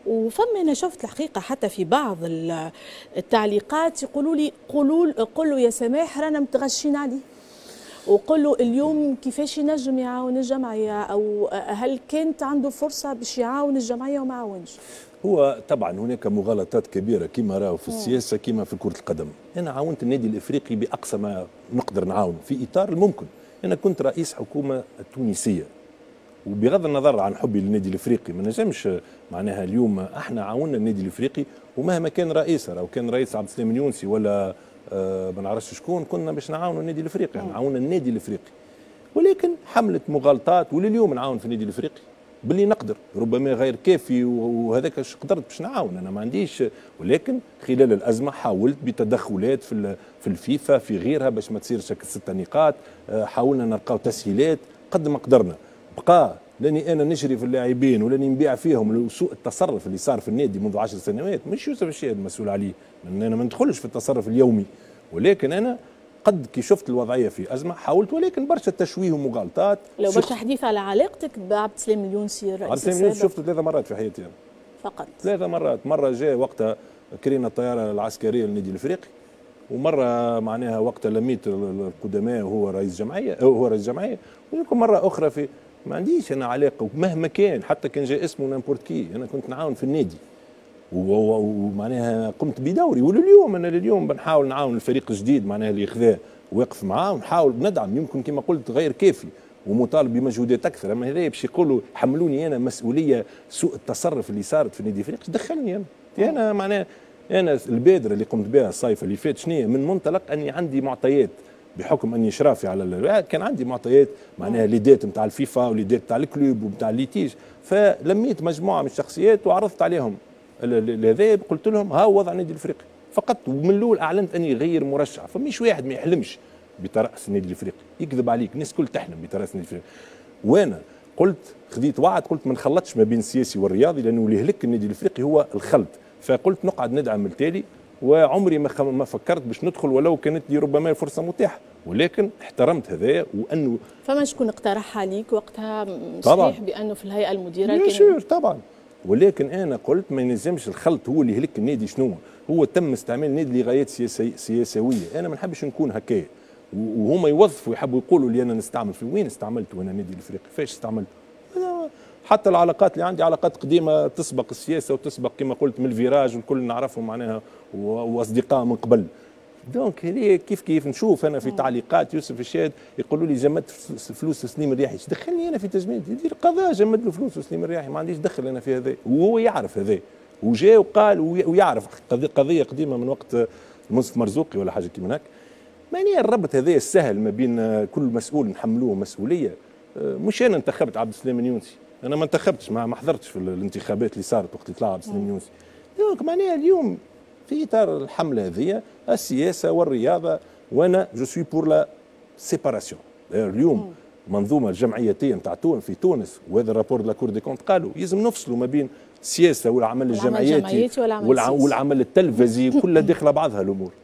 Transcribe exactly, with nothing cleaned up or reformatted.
وفما انا شفت الحقيقه حتى في بعض التعليقات يقولوا لي قولوا قولوا يا سماح رانا متغشين عليه، وقولوا اليوم كيفاش ينجم يعاون الجمعيه، او هل كانت عنده فرصه باش يعاون الجمعيه وما عاونش؟ هو طبعا هناك مغالطات كبيره كما راهو في السياسه كما في كره القدم. انا عاونت النادي الافريقي باقصى ما نقدر نعاون في اطار الممكن. انا كنت رئيس حكومه تونسيه، وبغض النظر عن حبي للنادي الافريقي ما نجمش معناها اليوم احنا عاوننا النادي الافريقي، ومهما كان رئيسه لو كان رئيس عبد السلام اليونسي ولا آه ما نعرفش شكون كنا باش نعاونوا النادي الافريقي، احنا عاوننا النادي الافريقي. ولكن حملت مغالطات، ولليوم نعاون في النادي الافريقي باللي نقدر، ربما غير كافي وهذاك اش قدرت باش نعاون، انا ما عنديش. ولكن خلال الازمه حاولت بتدخلات في في الفيفا في غيرها باش ما تصيرش ستة نقاط، حاولنا نلقاو تسهيلات قد ما قدرنا. بقى لاني انا نشري في اللاعبين ولاني نبيع فيهم، سوء التصرف اللي صار في النادي منذ عشر سنوات مش يوسف الشهيد مسؤول عليه، لان انا ما ندخلش في التصرف اليومي. ولكن انا قد كي شفت الوضعيه في ازمه حاولت، ولكن برشا تشويه ومغالطات. لو برشا حديث على علاقتك بعبد السلام اليونسي الرئيس عبد السلام اليونسي شفته ثلاث مرات في حياتي أنا. فقط ثلاث مرات، مره جاء وقتها كرينا الطياره العسكريه للنادي الافريقي، ومره معناها وقتها لميت القدماء وهو رئيس جمعيه هو رئيس جمعيه، ويمكن مره اخرى في ما عنديش انا علاقه مهما كان، حتى كان جاء اسمه نامبورت كي، انا كنت نعاون في النادي ومعناها قمت بدوري. ولليوم انا لليوم بنحاول نعاون الفريق الجديد معناها اللي خذاه ويقف معاه، ونحاول ندعم يمكن كما قلت غير كافي ومطالب بمجهودات اكثر. اما هذا باش يقولوا حملوني انا مسؤوليه سوء التصرف اللي صارت في النادي الافريقي، دخلني انا انا معناها انا البادره اللي قمت بها الصيف اللي فات شنو من منطلق اني عندي معطيات بحكم اني اشرافي على كان عندي معطيات معناها ليدات نتاع الفيفا وليدات نتاع الكلوب ونتاع الليتيج، فلميت مجموعه من الشخصيات وعرضت عليهم هذا، قلت لهم ها وضع النادي الافريقي فقط. ومن الاول اعلنت اني غير مرشح، فمش واحد ما يحلمش بترأس النادي الافريقي، يكذب عليك، الناس الكل تحلم بترأس النادي الافريقي. وانا قلت خذيت وعد، قلت ما نخلطش ما بين السياسي والرياضي، لانه اللي يهلك النادي الافريقي هو الخلط. فقلت نقعد ندعم التالي، وعمري ما ما فكرت باش ندخل ولو كانت لي ربما الفرصه متاحه، ولكن احترمت هذايا. وانه فما شكون اقترحها عليك وقتها؟ طبعا صحيح بانه في الهيئه المديره كان شور طبعا، ولكن انا قلت ما ينجمش الخلط هو اللي يهلك النادي. شنو هو تم استعمال النادي لغايات سياسي سياسويه، انا ما نحبش نكون هكايا، وهما يوظفوا يحبوا يقولوا لي انا نستعمل في وين استعملته انا النادي الافريقي، فاش استعملته؟ حتى العلاقات اللي عندي علاقات قديمه تسبق السياسه وتسبق كما قلت من الفيراج والكل نعرفهم معناها واصدقاء من قبل. دونك هذه كيف كيف نشوف انا في تعليقات يوسف الشهيد يقولوا لي جمدت فلوس سليم الرياحي، ايش دخلني انا في تجميد؟ يدير القضاء جمد له فلوس سليم الرياحي، ما عنديش دخل انا في هذا، وهو يعرف هذا وجاء وقال ويعرف قضيه قديمه من وقت منصف مرزوقي ولا حاجه كيما هناك. معناها الربط هذا السهل ما بين كل مسؤول نحملوه مسؤوليه. مش انا انتخبت عبد السلام اليونسي، انا ما انتخبتش ما حضرتش في الانتخابات اللي صارت وقت طلع عبد السلام اليونسي. دونك معناها اليوم في اطار الحمله هذه السياسه والرياضه، وانا جو سوي بور لا سيباراسيون. اليوم منظومه الجمعيتيه نتاع تونس في تونس، وهذا الرابور دو لا كور دي كونت قالوا يلزم نفصلوا ما بين السياسه والعمل الجمعياتي والعمل, والعمل التلفزي، كلها داخله بعضها الامور.